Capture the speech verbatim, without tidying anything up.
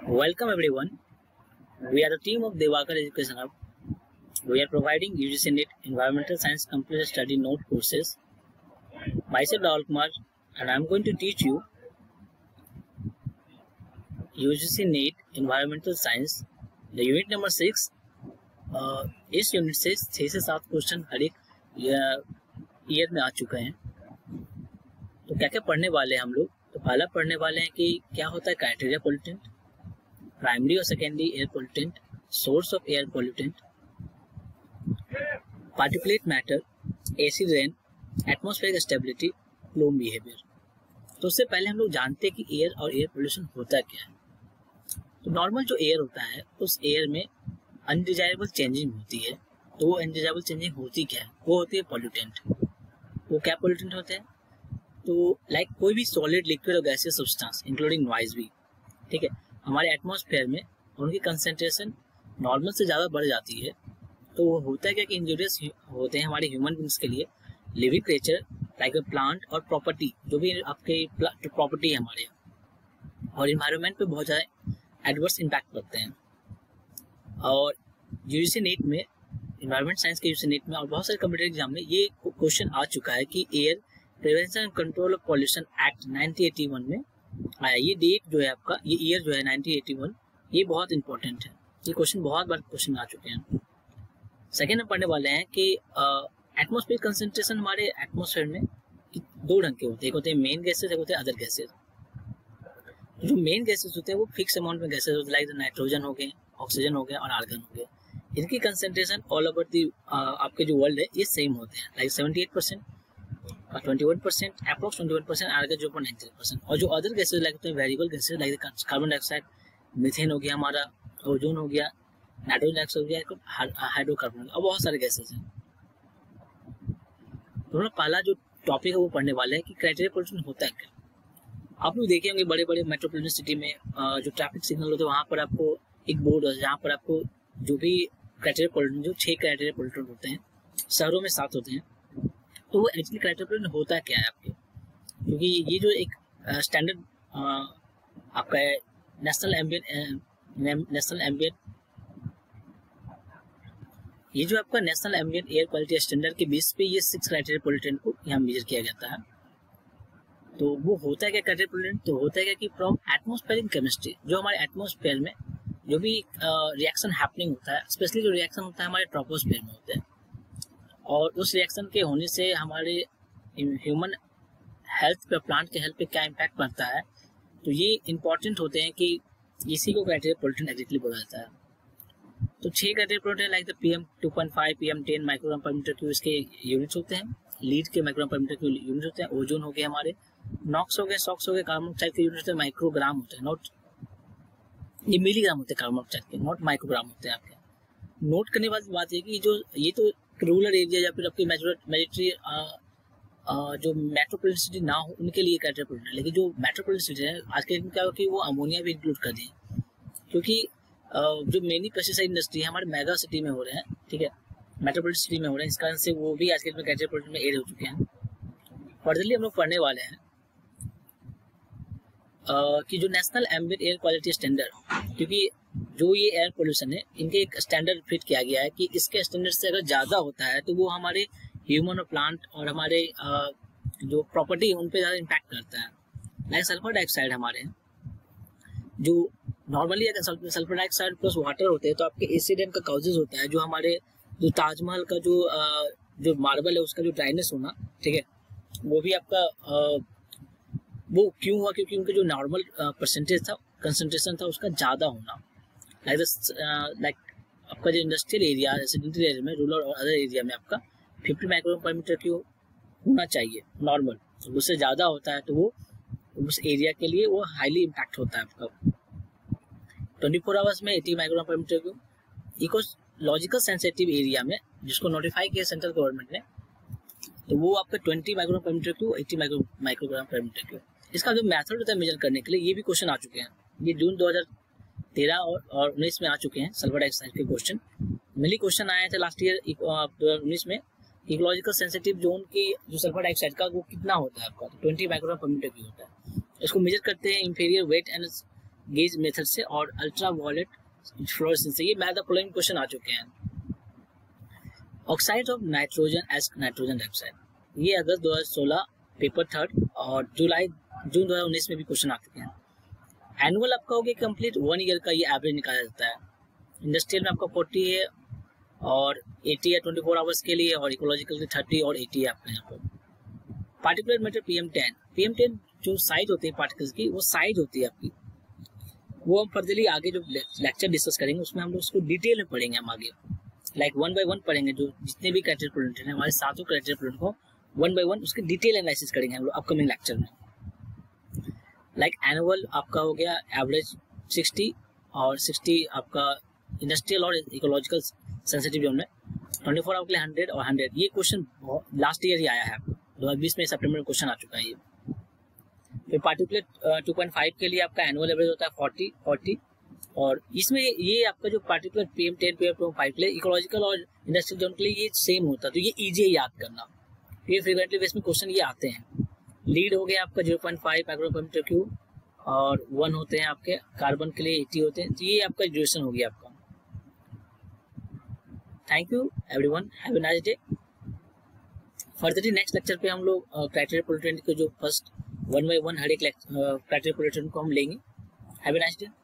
Welcome everyone. We are the team of Devakar Education Hub. We are providing U G C NEET Environmental Science Complete Study Note courses. Myself Rahul Kumar, and I am going to teach you U G C NEET Environmental Science, the unit number six. uh, इस unit से छः से सात question हर एक year में आ चुके हैं. तो क्या क्या पढ़ने वाले हैं हम लोग. तो पहला पढ़ने वाले हैं कि क्या होता है क्राइटेरिया पोल्यूटेंट, प्राइमरी और secondary air pollutant, source of air pollutant, particulate matter, acid rain, atmospheric stability, flow behaviour. तो उससे पहले हम लोग जानते हैं कि एयर और एयर पोल्यूशन होता क्या है. तो नॉर्मल जो एयर होता है उस एयर में अनडिजायरेबल चेंजिंग होती है. तो वो अनडिजायरेबल चेंजिंग होती क्या है, वो होती है पोल्यूटेंट. वो क्या पोल्यूटेंट होते हैं, तो लाइक like, कोई भी सॉलिड, लिक्विड और गैसियस सब्सटेंस इंक्लूडिंग नॉइज भी, ठीक है, हमारे एटमॉस्फेयर में उनकी कंसंट्रेशन नॉर्मल से ज़्यादा बढ़ जाती है. तो वो होता है क्या कि इंजूरियस होते हैं हमारे ह्यूमन बींग्स के लिए, living creature like a plant और प्रॉपर्टी, जो भी आपके प्रॉपर्टी है हमारे, और इन्वायरमेंट पे बहुत ज़्यादा एडवर्स इम्पैक्ट करते हैं. और यूजीसी नीट में, इन्वायरमेंट साइंस के यूजीसी नीट में और बहुत सारे कॉम्पिटिटिव एग्जाम में ये क्वेश्चन आ चुका है कि air prevention and control of pollution act nineteen eighty one में आया. ये डेट जो है आपका, ये ईयर जो है नाइनटीन एटी वन, ये बहुत इंपॉर्टेंट है. ये क्वेश्चन बहुत बार क्वेश्चन आ चुके हैं. सेकेंड हम पढ़ने वाले हैं कि एटमॉस्फेयर कंसंट्रेशन हमारे एटमॉस्फेयर में दो ढंग के होते हैं. एक होते हैं मेन गैसेज, एक होते हैं अदर गैसेज. जो मेन गैसेज होते हैं वो फिक्स अमाउंट में गैसेज होते हैं, लाइक नाइट्रोजन हो गए, ऑक्सीजन हो गया और आर्गन हो गया. इनकी कंसंट्रेशन ऑल ओवर दी आपके जो वर्ल्ड है ये सेम होते हैं, लाइक सेवेंटी एट परसेंट और twenty one percent, approx twenty one percent, argon जो नाइनटी परसेंट. और जो अदर गैसेज लाइक होते हैं variable gases, like carbon dioxide, methane हो गया हमारा, ओजोन हो गया, नाइट्रोजन डाइऑक्साइड हो गया, हाइड्रोकार्बन, और बहुत सारे गैसेज हैं. तो पहला जो टॉपिक है वो पढ़ने वाले हैं कि क्राइटेरिया पोल्यूशन होता है क्या. आप लोग देखे होंगे बड़े बड़े मेट्रोपॉलिटन सिटी में जो ट्रैफिक सिग्नल होते हैं वहाँ पर आपको एक बोर्ड है जहाँ पर आपको जो भी क्राइटेरिया पोल्यूशन, जो छह क्राइटेरिया पोल्यूशन होते हैं, शहरों में सात होते हैं. तो वो एक्चुअली क्राइटेरिया पोल्यूशन होता क्या है आपके, क्योंकि ये जो एक स्टैंडर्ड आपका है नेशनल एम्बिएंट नेशनल एम्बिएंट ये जो आपका national ambient air quality standard के बेस पे ये सिक्स क्राइटेरिया पोल्यूटेंट को यहाँ मेजर किया जाता है. तो वो होता है क्या क्राइटेरिया पोल्यूटेंट, तो होता है क्या कि फ्रॉम एटमॉस्फेरिक केमिस्ट्री, जो हमारे एटमॉस्फेयर में जो भी रिएक्शन हैपनिंग होता है, स्पेशली जो रिएक्शन होता है हमारे ट्रोपोस्फेयर में होते हैं, और उस रिएक्शन के होने से हमारे ह्यूमन हेल्थ पे, प्लांट के हेल्थ पे क्या इम्पैक्ट पड़ता है. तो ये इंपॉर्टेंट होते हैं कि इसी को क्राइटेरिया पोल्यूटेंट एग्जैक्टली बोला जाता है. तो छह criteria pollutant like the PM two point five, PM ten microgram पर मीटर क्यूब इसके यूनिट्स होते हैं. लीड के माइक्रोग्राम पर मीटर क्यूब यूनिट होते हैं. ओजोन हो गए हमारे, नॉक्स हो गए, सॉक्स हो गए, कार्बन डाइऑक्साइड के यूनिट होते हैं, माइक्रोग्राम होते हैं, नॉट ये मिलीग्राम होते हैं कार्बन डाइऑक्साइड के, नॉट माइक्रोग्राम होते हैं आपके. नोट करने वाली बात है कि जो ये तो रूरल एरिया या फिर आपकी मेजोरिटी जो मेट्रोपॉलिटन सिटी ना हो उनके लिए क्राइटेरिया पोल्यूटेंट, लेकिन जो मेट्रोपॉलिटन सिटी है आज के दिन क्या हो कि वो अमोनिया भी इंक्लूड कर दें, क्योंकि जो मेनी पेस्टिसाइड इंडस्ट्री है हमारे मेगा सिटी में हो रहे हैं, ठीक है, मेट्रोपॉलिटन सिटी में हो रहे हैं, इस कारण से वो भी आज के दिन में क्राइटेरिया पोल्यूटेंट में एड हो चुके हैं. फर्दरली हम लोग पढ़ने वाले हैं Uh, कि जो national ambient air quality standard, क्योंकि जो ये एयर पोल्यूशन है इनके एक स्टैंडर्ड फिट किया गया है कि इसके स्टैंडर्ड से अगर ज़्यादा होता है तो वो हमारे ह्यूमन और प्लांट और हमारे uh, जो प्रॉपर्टी है उन पर ज़्यादा इम्पैक्ट करता है. लाइक सल्फर डाइऑक्साइड हमारे जो नॉर्मली अगर सल्फर डाइऑक्साइड प्लस वाटर होते हैं तो आपके एसिड रेन का काउजेज होता है. जो हमारे जो ताजमहल का जो uh, जो मार्बल है उसका जो ड्राइनेस होना, ठीक है, वो भी आपका uh, वो क्यों हुआ, क्योंकि उनका जो नॉर्मल परसेंटेज था, कंसंट्रेशन था, उसका ज़्यादा होना. लाइक लाइक आपका जो इंडस्ट्रियल एरिया, रेसिडेंशियल एरिया में, रूरल और अदर एरिया में आपका फिफ्टी माइक्रोग्राम पर मीटर क्यूब होना चाहिए नॉर्मल. तो उससे ज़्यादा होता है तो वो उस एरिया के लिए वो हाईली इम्पैक्ट होता है आपका. ट्वेंटी फोर आवर्स में एटी माइक्रोग्राम पर metre cube. Ecological sensitive area में जिसको नोटिफाई किया सेंट्रल गवर्नमेंट ने, तो वो आपका ट्वेंटी माइक्रोग्राम पर मीटर क्यूब, एटी माइक्रोग्राम पर मीटर क्यूब. इसका जो मेथड होता है मेजर करने के लिए, ये भी क्वेश्चन आ चुके हैं. ये जून दो हज़ार तेरह और उन्नीस में आ चुके हैं सल्फर डाइऑक्साइड के क्वेश्चन. मेनली क्वेश्चन आए थे लास्ट ईयर दो हज़ार उन्नीस में, इकोलॉजिकल सेंसिटिव जोन की जो सल्फर डाइऑक्साइड का वो कितना होता है आपका, तो ट्वेंटी माइक्रोग्राम पर मीटर क्यूब होता है. इसको मेजर करते हैं inferior wet and gauge method से और अल्ट्रा वायलेट फ्लोरेसेंस से। ये मैथ द फॉलोइंग क्वेश्चन आ चुके हैं। Oxide of nitrogen as nitrogen dioxide, ये अगस्त दो हज़ार सोलह पेपर थर्ड और जुलाई जून दो हज़ार उन्नीस में भी क्वेश्चन आ चुके हैं। एनुअल आपका हो गया कंप्लीट वन ईयर का, ये एवरेज निकाला जाता है। इंडस्ट्रियल में आपका फोर्टी है और अस्सी है ट्वेंटी फोर आवर्स के लिए, और इकोलॉजिकल के थर्टी और अस्सी है आपका यहाँ पर। Particular matter P M ten, P M ten जो साइज होती है पार्टिकल्स की, वो साइज होती है आपकी, वो हम फर्दरली आगे जो लेक्चर डिस्कस करेंगे उसमें हम लोग उसको डिटेल में पढ़ेंगे। हम आगे लाइक वन बाय वन पढ़ेंगे, जो जितने भी क्राइटेरिया प्रोडक्ट हैं हमारे सातों क्राइटेरिया प्रोडक्ट को वन बाय वन उसके डिटेल एनालिसिस करेंगे हम लोग अपकमिंग लेक्चर में। लाइक एनुअल आपका हो गया एवरेज सिक्सटी और सिक्सटी आपका इंडस्ट्रियल और इकोलॉजिकल सेंसिटिव जोन में, ट्वेंटी फोर आवर के लिए हंड्रेड और हंड्रेड। ये क्वेश्चन लास्ट ईयर ही आया है आपको, दो हज़ार बीस में सितंबर में क्वेश्चन आ चुका है ये। फिर पार्टिकुलर टू पॉइंट फाइव के लिए आपका एनुअल एवरेज होता है फोर्टी फोर्टी, और इसमें ये आपका जो particular PM ten PM five के लिए इकोलॉजिकल और इंडस्ट्रियल जोन के लिए ये सेम होता है, तो ये इजी है याद करना। ये फ्रीक्वेंटली बेस में क्वेश्चन ये आते हैं। लीड हो गया आपका zero point five micrometre cube और वन होते हैं आपके, कार्बन के लिए एटी होते हैं। तो ये आपका ड्यूरेशन हो गया आपका। Thank you everyone, have a nice day. Furtherly next lecture पे हम लोग क्राइटेरिया पोलिट्रेंट के जो फर्स्ट वन बाय वन हर एक क्राइटेरिया पोलिट्रेंट को हम लेंगे। Have a nice day.